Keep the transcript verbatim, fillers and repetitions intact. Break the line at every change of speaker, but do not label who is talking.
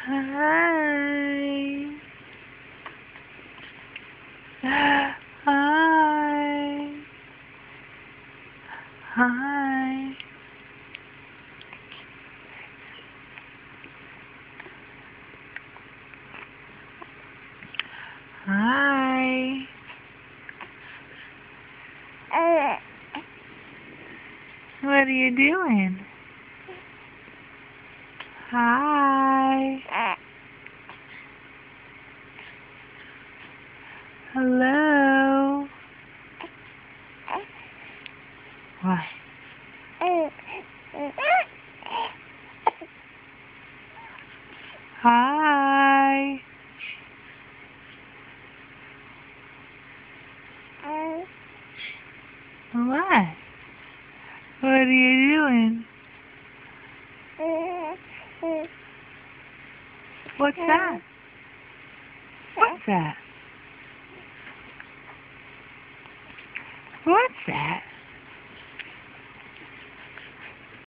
Hi. Hi. Hi. Hi. What are you doing? Hi. Hello. What? Hi. What? What are you doing? What's that? What's that? What's that?